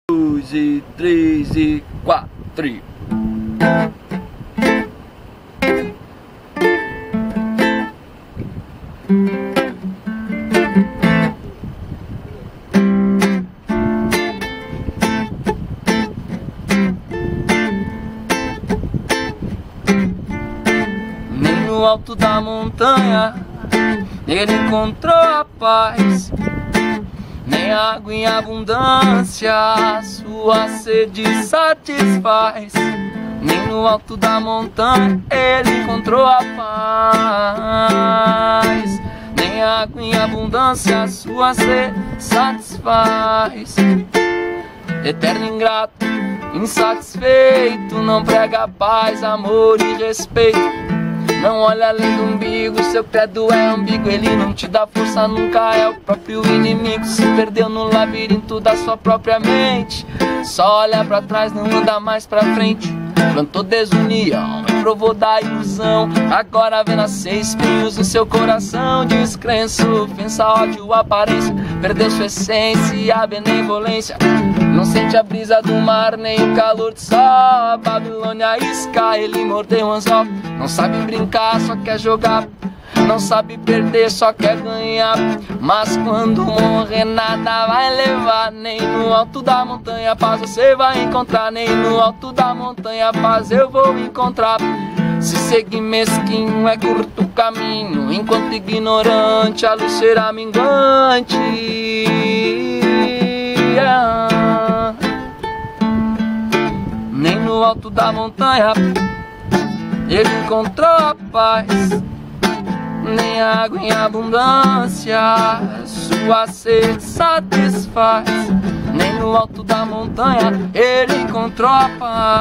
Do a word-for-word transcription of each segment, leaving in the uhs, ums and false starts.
Dois e três e quatro. Nem no alto da montanha ele encontrou a paz, nem água em abundância sua sede satisfaz. Nem no alto da montanha ele encontrou a paz, nem água em abundância sua sede satisfaz. Eterno ingrato, insatisfeito, não prega paz, amor e respeito. Não olha além do umbigo, seu credo é ambíguo. Ele não te dá força, nunca é o próprio inimigo. Se perdeu no labirinto da sua própria mente, só olha pra trás, não anda mais pra frente. Plantou desunião, provou da ilusão, agora vê nascer espinhos no seu coração. Descrença, ofensa, ódio, aparência, perdeu sua essência e a benevolência. Não sente a brisa do mar, nem o calor do sol. A Babilônia isca, ele mordeu um anzol. Não sabe brincar, só quer jogar. Não sabe perder, só quer ganhar. Mas quando morrer nada vai levar. Nem no alto da montanha paz você vai encontrar. Nem no alto da montanha paz eu vou encontrar. Se seguir mesquinho é curto o caminho, enquanto ignorante a luz será minguante. Yeah. Nem no alto da montanha ele encontrou a paz, nem água em abundância sua sede satisfaz. Nem no alto da montanha ele encontrou a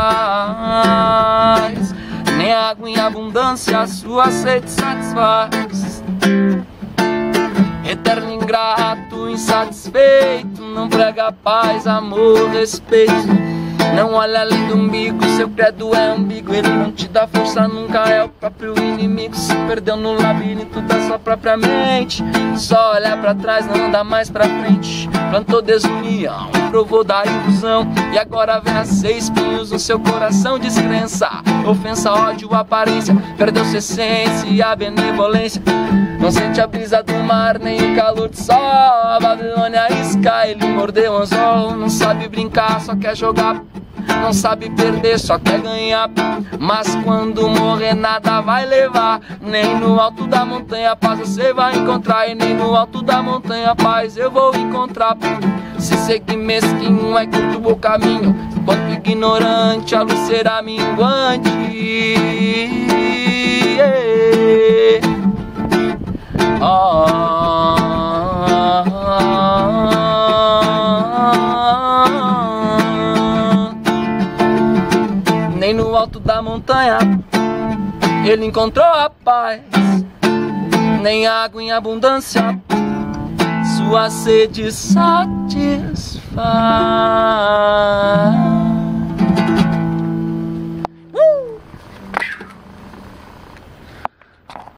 paz, nem água em abundância sua sede satisfaz. Eterno ingrato, insatisfeito, não prega paz, amor, respeito. Não olha além do umbigo, seu credo é ambíguo. Ele não te dá força, nunca é o próprio inimigo. Se perdeu no labirinto da sua própria mente, só olha pra trás, não anda mais pra frente. Plantou desunião, provou da ilusão, e agora vê nascer espinhos no seu coração. Descrença, ofensa, ódio, aparência, perdeu sua essência e a benevolência. Não sente a brisa do mar, nem o calor do sol. A Babilônia isca, ele mordeu o anzol. Não sabe brincar, só quer jogar. Não sabe perder, só quer ganhar. Mas quando morrer nada vai levar. Nem no alto da montanha paz você vai encontrar. E nem no alto da montanha paz eu vou encontrar. Se seguir mesquinho é curto o caminho, enquanto ignorante a luz será minguante. Yeah. Oh, nem no alto da montanha ele encontrou a paz, nem água em abundância sua sede satisfaz.